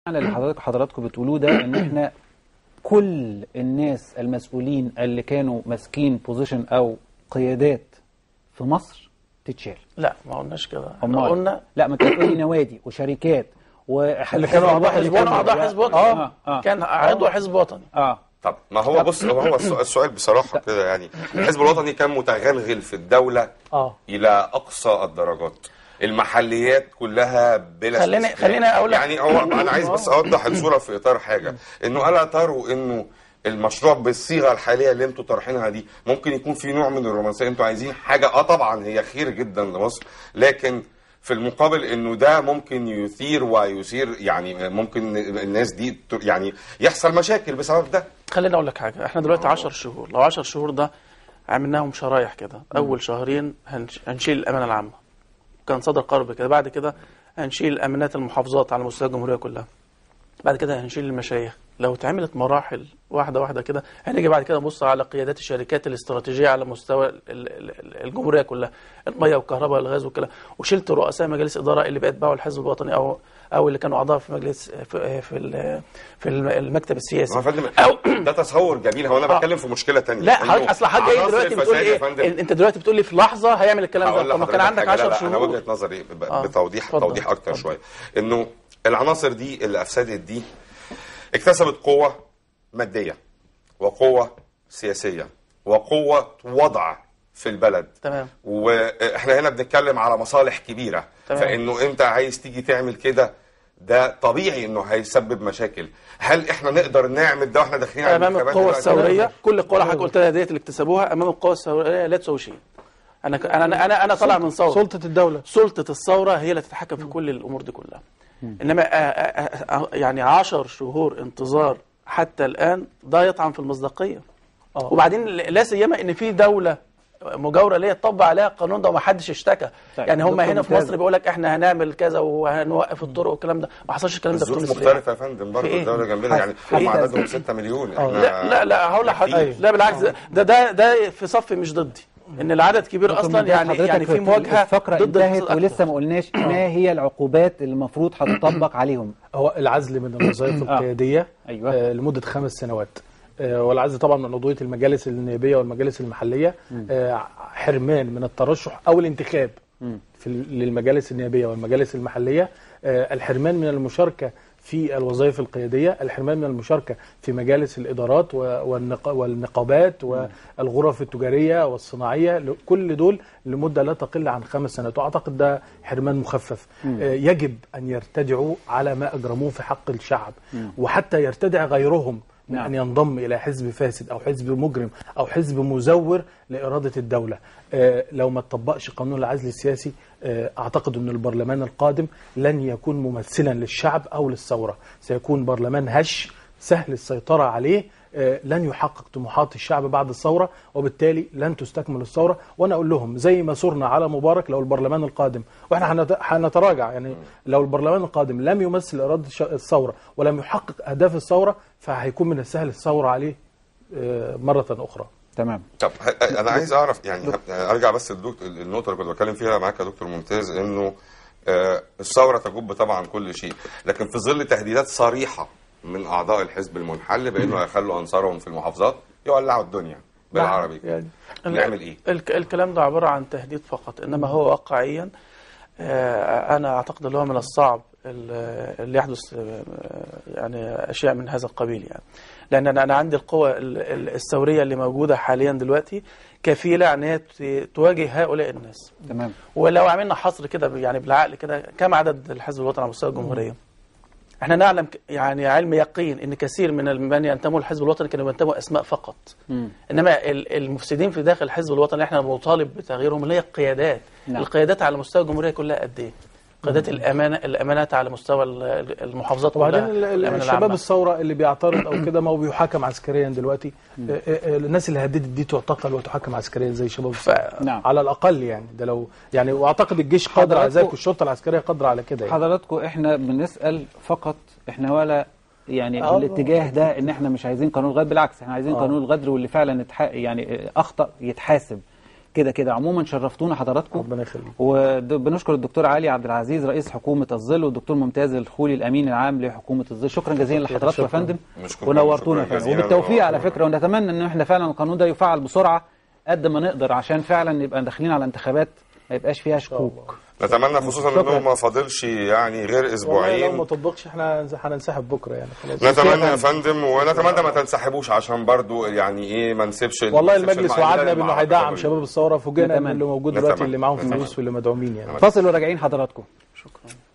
اللي حضراتكم بتقولوه ده ان احنا كل الناس المسؤولين اللي كانوا ماسكين بوزيشن او قيادات في مصر تتشال. لا ما قلناش كده، احنا قلنا لا، ما كانت تقولي نوادي وشركات اللي كانوا اعضاء حزب وطني، اعضاء حزب وطني كان عضو حزب وطني. طب ما هو بص، هو السؤال بصراحه كده يعني الحزب الوطني كان متغلغل في الدوله الى اقصى الدرجات، المحليات كلها بلا خلينا اقول لك يعني هو انا عايز بس اوضح الصوره في اطار حاجه، انه الا تروا انه المشروع بالصيغه الحاليه اللي انتوا طرحينها دي ممكن يكون في نوع من الرومانسيه، انتوا عايزين حاجه طبعا هي خير جدا لمصر، لكن في المقابل انه ده ممكن يثير ويثير، يعني ممكن الناس دي يعني يحصل مشاكل بسبب ده. خليني اقول لك حاجه، احنا دلوقتي 10 شهور، لو 10 شهور ده عملناهم شرايح كده، اول شهرين هنشيل الامانه العامه، كان صدر قرار بكده، بعد كده هنشيل امانات المحافظات على مستوى الجمهوريه كلها، بعد كده هنشيل المشايخ. لو اتعملت مراحل واحده واحده كده، هنيجي بعد كده نبص على قيادات الشركات الاستراتيجيه على مستوى الجمهوريه كلها، الميه والكهرباء والغاز والكلام، وشلت رؤساء مجالس اداره اللي بيتبعوا الحزب الوطني او اللي كانوا اعضاء في مجلس في المكتب السياسي. ده تصور جميل، هو انا بتكلم في مشكله ثانيه. لا حضرتك اصل حد جاي دلوقتي بتقول ايه، انت دلوقتي بتقول لي في لحظه هيعمل الكلام ده، طب ما كان عندك 10 شهور. انا وجهه نظري توضيح اكتر شويه، انه العناصر دي اللي افسدت دي اكتسبت قوة مادية وقوة سياسية وقوة وضع في البلد. تمام. واحنا هنا بنتكلم على مصالح كبيرة. تمام. فانه انت عايز تيجي تعمل كده، ده طبيعي انه هيسبب مشاكل. هل احنا نقدر نعمل ده واحنا داخلين على امام القوة الثورية؟ كل القوى اللي حضرتك قلتها ديت اللي اكتسبوها امام القوى الثورية لا تسوي شيء. انا طالع من ثورة. سلطة الدولة، سلطة الثورة هي اللي تتحكم في كل الامور دي كلها. انما يعني 10 شهور انتظار حتى الان ده يطعن في المصداقيه. وبعدين لا سيما ان في دوله مجاوره ليها تطبق عليها القانون ده وما حدش اشتكى. يعني هم هنا في مصر بيقول لك احنا هنعمل كذا وهنوقف الطرق والكلام ده، ما حصلش الكلام ده في تونس. مختلفه يا فندم برضه، الدوله جنبنا يعني هم عددهم 6 مليون. لا هقول لحضرتك، لا بالعكس، ده في صف مش ضدي، ان العدد كبير اصلا، يعني في مواجهه الفقره ضد انتهت ولسه ما قلناش ما هي العقوبات اللي المفروض هتطبق عليهم. هو العزل من الوظائف القياديه لمده 5 سنوات، والعزل طبعا من عضويه المجالس النيابيه والمجالس المحليه، حرمان من الترشح او الانتخاب للمجالس النيابيه والمجالس المحليه، الحرمان من المشاركه في الوظائف القيادية، الحرمان من المشاركة في مجالس الإدارات والنقابات والغرف التجارية والصناعية، كل دول لمدة لا تقل عن 5 سنوات، وأعتقد ده حرمان مخفف. يجب أن يرتدعوا على ما أجرموه في حق الشعب، وحتى يرتدع غيرهم من أن ينضم إلى حزب فاسد أو حزب مجرم أو حزب مزور لإرادة الدولة. لو ما تطبقش قانون العزل السياسي، أعتقد أن البرلمان القادم لن يكون ممثلا للشعب أو للثورة، سيكون برلمان هش سهل السيطرة عليه، لن يحقق طموحات الشعب بعد الثورة، وبالتالي لن تستكمل الثورة. وأنا أقول لهم زي ما صرنا على مبارك، لو البرلمان القادم، وإحنا هنتراجع، يعني لو البرلمان القادم لم يمثل إرادة الثورة ولم يحقق أهداف الثورة، فهيكون من السهل الثورة عليه مرة أخرى. تمام. طب أنا عايز أعرف، يعني أرجع بس النقطة اللي كنت بتكلم فيها معاك يا دكتور ممتاز، إنه الثورة تجب طبعا كل شيء، لكن في ظل تهديدات صريحة من أعضاء الحزب المنحل بأنه يخلوا أنصارهم في المحافظات يولعوا الدنيا بالعربي، يعني نعمل إيه؟ الكلام ده عبارة عن تهديد فقط، إنما هو واقعيا أنا أعتقد اللي هو من الصعب اللي يحدث يعني أشياء من هذا القبيل، يعني لأن أنا عندي القوى الثورية اللي موجودة حاليا دلوقتي كفيلة أن هي تواجه هؤلاء الناس. تمام. ولو عملنا حصر كده يعني بالعقل كده، كم عدد الحزب الوطني على مستوى الجمهورية؟ احنا نعلم يعني علم يقين ان كثير من ينتموا للحزب الوطني كانوا ينتموا اسماء فقط. انما المفسدين في داخل الحزب الوطني احنا بنطالب بتغييرهم، اللي هي القيادات. القيادات على مستوى الجمهوريه كلها قد ايه؟ قيادات الامانات على مستوى المحافظات كلها. وبعدين الشباب الثوره اللي بيعترض او كده، ما هو بيحاكم عسكريا دلوقتي. الناس اللي هددت دي تعتقل وتحاكم عسكريا زي شباب الثوره على الاقل، يعني ده لو يعني، واعتقد الجيش قادر على ذلك والشرطه العسكريه قادره على كده. يعني حضراتكم احنا بنسال فقط، احنا ولا يعني الاتجاه ده ان احنا مش عايزين قانون الغدر، بالعكس احنا عايزين قانون الغدر، واللي فعلا يعني اخطأ يتحاسب. كده عموما شرفتونا حضراتكم. ربنا يخليك. وبنشكر الدكتور علي عبد العزيز رئيس حكومة الظل والدكتور ممتاز الخولي الأمين العام لحكومة الظل. شكرا جزيلا لحضراتكم يا فندم ونورتونا فعلا وبالتوفيق على فكرة. ونتمنى ان احنا فعلا القانون ده يفعل بسرعة قد ما نقدر عشان فعلا نبقى داخلين على انتخابات ما يبقاش فيها شكوك. نتمنى خصوصا انه ما فاضلش يعني غير اسبوعين. لو ما طبقش احنا هننسحب بكره يعني خلاص. نتمنى يا فندم ونتمنى ما تنسحبوش عشان برضو يعني ايه ما نسيبش. والله المجلس وعدنا بانه هيدعم شباب الثوره، فوجئنا ان اللي موجود دلوقتي اللي معاهم فلوس واللي مدعومين يعني. فاصل وراجعين حضراتكم. شكرا.